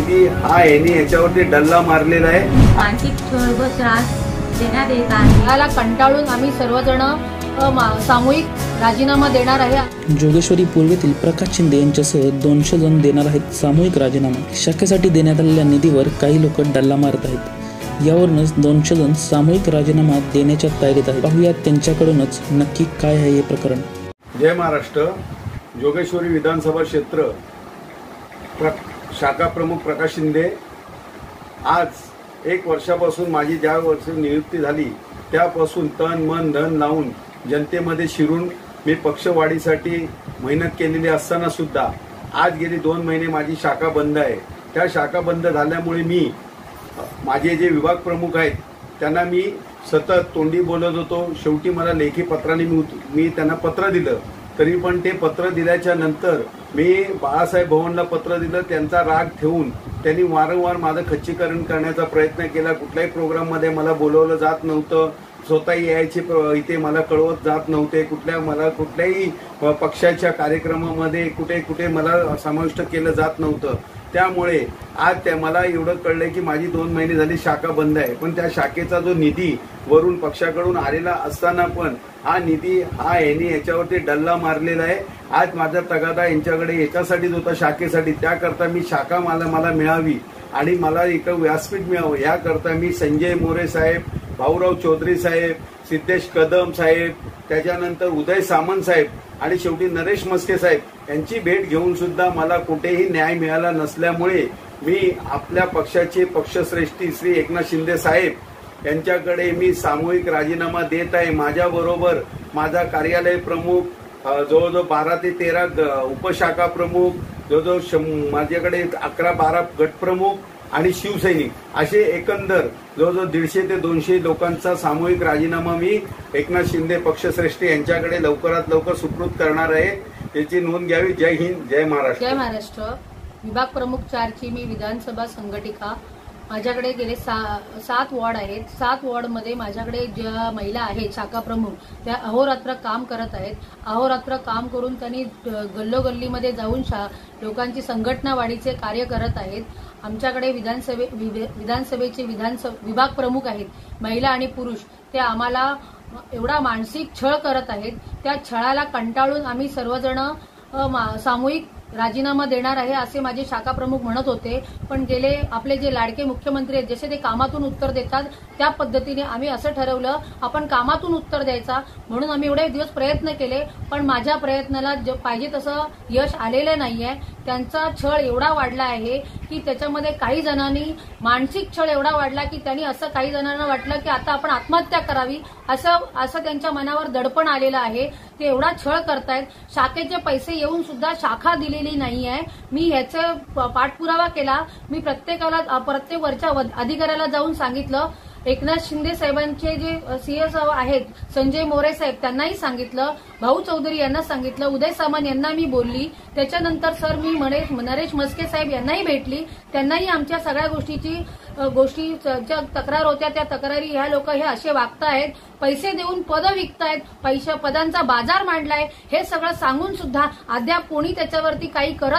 निधी हा यांनी याच्यावरती डल्ला मारलेला आहे। मानसिक छळ व त्रास देण्यात येत आहे। याला कंटाळून आम्ही सर्वजण सामूहिक राजीनामा देणार आहे। जोगेश्वरी पूर्वेतील प्रकाश शिंदे यांच्यासह 200 जण देणार आहेत सामूहिक राजीनामा। शाखेसाठी देण्यात आलेल्या निधीवर काही लोक डल्ला मारत आहेत। यावरूनच 200 जण सामूहिक राजीनामा देण्याच्या तयारीत आहेत। पाहूया त्यांच्याकडूनच नक्की काय आहे हे प्रकरण। जय महाराष्ट्र। जोगेश्वरी विधानसभा क्षेत्र शाखा प्रमुख प्रकाश शिंदे। आज 1 वर्षापासून माझी ज्या वर्षी नियुक्ती झाली त्यापासून तन मन धन लावून जनतेमध्ये शिरून मी पक्षवाढीसाठी मेहनत केलेली असताना सुद्धा आज गेली 2 महिने माझी शाखा बंद आहे। त्या शाखा बंद झाल्यामुळे मी माझे जे विभाग प्रमुख आहेत त्यांना मी सतत तोंडी बोलत होतो। शेवटी मला लेखी पत्राने मी त्यांना पत्र दिलं, तरी पण ते पत्र दिल्याच्या नंतर मी बाळासाहेब भवनला पत्र दिलं। त्यांचा राग ठेवून त्यांनी वारंवार माझं खच्चीकरण करण्याचा प्रयत्न केला। कुठल्याही प्रोग्राममध्ये मला बोलवलं जात नव्हतं, स्वतः यायचे इथे मला कळवत जात नव्हते। कुठल्याही पक्षाच्या कार्यक्रमामध्ये कुठे मला समाविष्ट केलं जात नव्हतं। त्यामुळे आज मला एवढं कळलंय की माझी 2 महिने झाली शाखा बंद आहे, पण त्या शाखेचा जो निधी वरून पक्षाकडून आलेला असताना पण हा निधी हा यांनी याच्यावरती डल्ला मारलेला आहे। आज माझा तगादा यांच्याकडे याच्यासाठीच होता, शाखेसाठी। त्याकरता मी शाखा मला मिळावी आणि मला एक व्यासपीठ मिळावं याकरता मी संजय मोरे साहेब, भाऊराव चौधरी साहेब, सिद्धेश कदम साहेब, त्याच्यानंतर उदय सामंत साहेब आणि शेवटी नरेश मस्के साहेब यांची भेट घेऊन सुद्धा मला कुठेही न्याय मिळाला नसल्यामुळे मी आपल्या पक्षाचे पक्षश्रेष्ठी श्री एकनाथ शिंदे साहेब यांच्याकडे मी सामूहिक राजीनामा देत आहे। माझ्याबरोबर माझा कार्यालय प्रमुख, जवळजवळ 12 ते 13 उपशाखा प्रमुख, जवळजवळ माझ्याकडे 11-12 गटप्रमुख आणि शिवसैनिक असे एकंदर जवळजवळ 150 ते 200 लोकांचा सामूहिक राजीनामा मी एकनाथ शिंदे पक्षश्रेष्ठी यांच्याकडे लवकरात लवकर सुपूर्द करणार आहे। त्याची नोंद घ्यावी। जय हिंद, जय महाराष्ट्र। जय महाराष्ट्र। विभाग प्रमुख 4 ची मी विधानसभा संघटिका। माझ्याकडे गेले 7 वॉर्ड आहेत। 7 वॉर्डमध्ये माझ्याकडे ज्या महिला आहेत शाखा प्रमुख त्या अहोरात्र काम करत आहेत। अहोरात्र काम करून त्यांनी गल्लोगल्लीमध्ये जाऊन लोकांची संघटना वाढीचे कार्य करत आहेत। आमच्याकडे विधानसभेचे विभाग प्रमुख आहेत महिला आणि पुरुष, ते आम्हाला एवढा मानसिक छळ करत आहेत। त्या छळाला कंटाळून आम्ही सर्वजण सामूहिक राजीनामा देणार आहे असे माझे शाखा प्रमुख म्हणत होते। पण गेले आपले जे लाडके मुख्यमंत्री आहेत जसे ते कामातून उत्तर देतात त्या पद्धतीने आम्ही असं ठरवलं आपण कामातून उत्तर द्यायचा, म्हणून आम्ही एवढे दिवस प्रयत्न केले। पण माझ्या प्रयत्नाला पाहिजे तसं यश आलेलं नाहीये। त्यांचा छळ एवढा वाढला आहे की त्याच्यामध्ये काही जणांनी मानसिक छळ एवढा वाढला की त्यांनी असं काही जणांना वाटलं की आता आपण आत्महत्या करावी असं त्यांच्या मनावर दडपण आलेलं आहे। ते एवढा छळ करतायत। शाखेचे पैसे येऊन सुद्धा शाखा दिलेली नाहीये। मी ह्याचा पाठपुरावा केला। मी प्रत्येक वरच्या अधिकाऱ्याला जाऊन सांगितलं। एकनाथ शिंदे साहेबांचे जे सीएस आहेत संजय मोरे साहेब त्यांनाही सांगितलं, भाऊ चौधरी यांना सांगितलं, उदय सामंत यांना मी बोलली। त्याच्यानंतर सर मी नरेश मस्के साहेब यांनाही भेटली। त्यांनाही आमच्या सगळ्या गोष्टी ज्या तक्रार होत्या त्या तक्रारी ह्या लोक हे असे वागतायत, पैसे देऊन पद विकतायत, पदांचा बाजार मांडलाय, हे सगळं सांगून सुद्धा अद्याप कोणी त्याच्यावरती काही करत